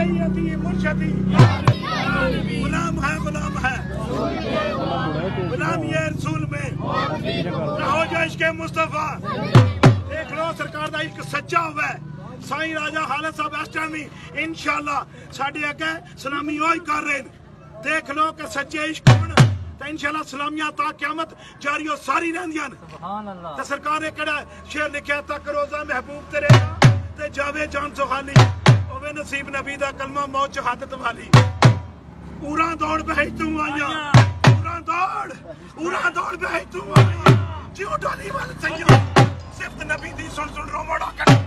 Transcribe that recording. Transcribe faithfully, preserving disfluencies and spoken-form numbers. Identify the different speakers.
Speaker 1: सैयदी मुर्शदी गुलाम है गुलाम है गुलाम ये रसूल में रहो जो इश्क़ मुस्तफा। देख लो सरकार दा इश्क सच्चा हुआ है। साईं राजा हालत साहब इस टाइम ही इंशाअल्लाह साडे अगे सलामी ओही कर रहे हैं। देख लो कि सच्चे इश्क होण ते इंशाअल्लाह सलामियां ता क़यामत जारी और सारी रहंदियां ने। सुभान अल्लाह। ते सरकार ने केड़ा शेर लिखिया तक रोज़ा महबूब तेरे ते जावे जान सो खाली ओवे नसीब नबी दा कलमा मौत शहादत वाली। पूरा दौड़ बही तू आया पूरा दौड़ पूरा दौड़ बही तू आया जियो डाली वाल सैयद सिफ्त नबी दी सुन सुन रो मोड़ा कर